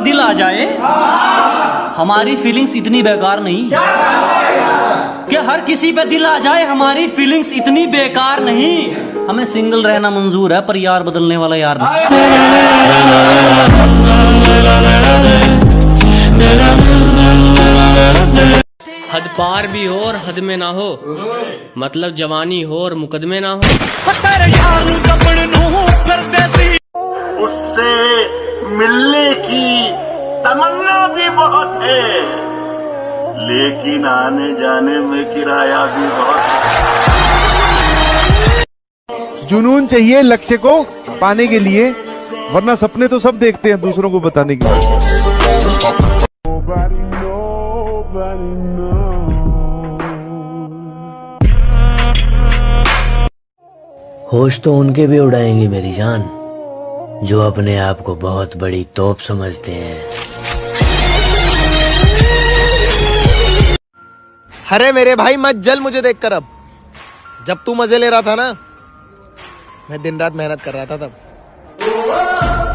दिल आ जाए, हमारी फीलिंग्स इतनी बेकार नहीं। क्या हर किसी पे दिल आ जाए, हमारी फीलिंग्स इतनी बेकार नहीं। हमें सिंगल रहना मंजूर है, पर यार बदलने वाला यार नहीं। हद पार भी हो और हद में ना हो, मतलब जवानी हो और मुकदमे ना हो। उससे मिलने की तमन्ना भी बहुत है, लेकिन आने जाने में किराया भी बहुत है। जुनून चाहिए लक्ष्य को पाने के लिए, वरना सपने तो सब देखते हैं दूसरों को बताने के लिए। होश तो उनके भी उड़ाएंगी मेरी जान, जो अपने आप को बहुत बड़ी तोप समझते हैं। अरे मेरे भाई मत जल मुझे देखकर अब। जब तू मजे ले रहा था ना, मैं दिन रात मेहनत कर रहा था तब।